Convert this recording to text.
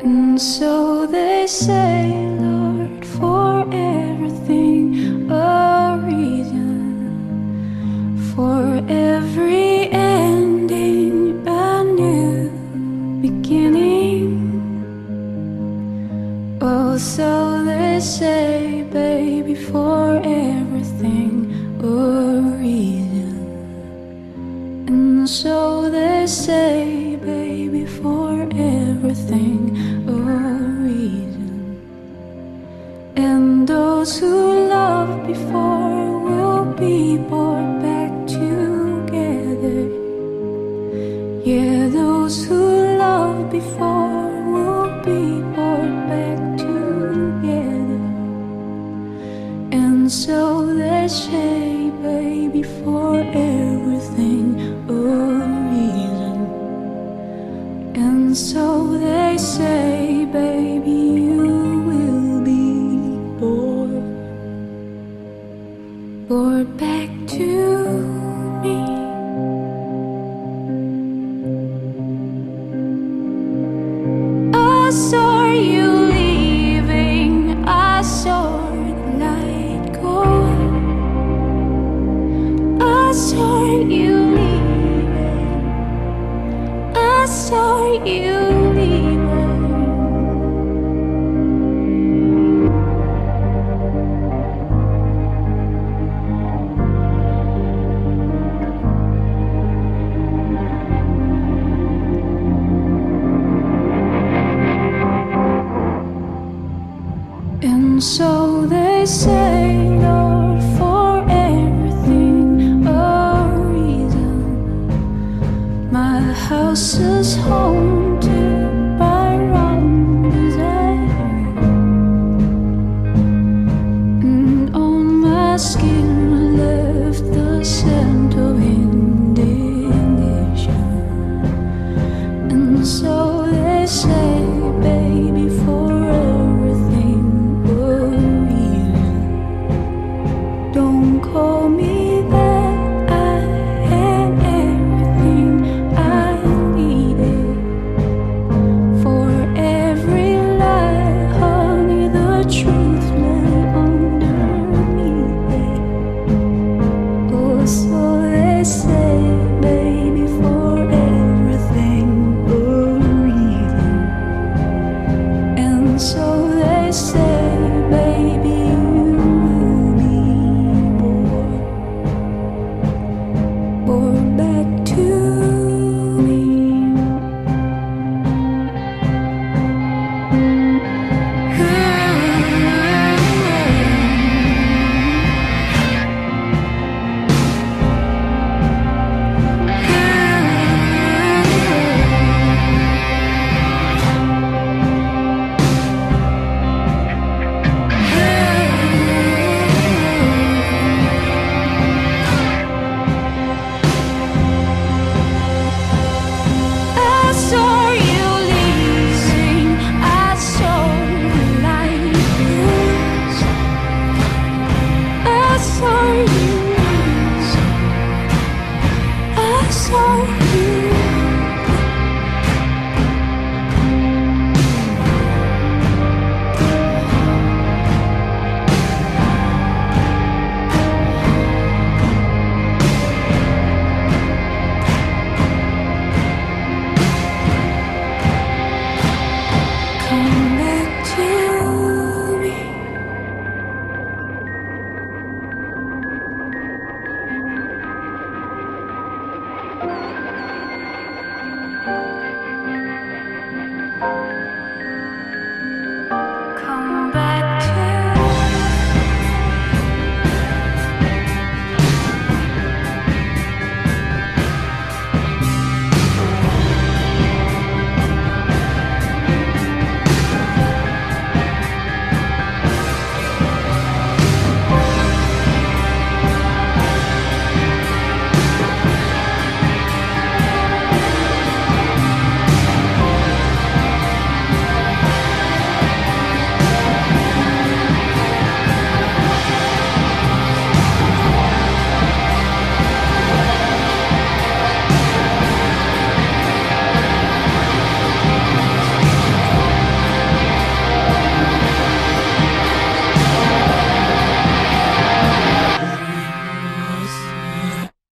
And so they say, Lord, for everything a reason, for every ending a new beginning. Oh, so they say, baby, for everything a reason. And so they say, baby, for everything a reason. And those who loved before will be brought back together. Yeah, those who loved before will be brought back together. And so they say, baby, for everything a reason. And so they say, baby, you will be brought back to me. I saw you leaving, I saw the light go. I saw you leaving, I saw you leaving. And so they say, Lord, for everything a reason. My house is haunted by wrong desire, and on my skin left the scent of indignation. And so they say, baby, for everything a reason. Don't call me that, I had everything I needed. For every lie, honey, the truth lay underneath it. Oh, so they say, baby, for everything a reason. And so they say, baby, you will be born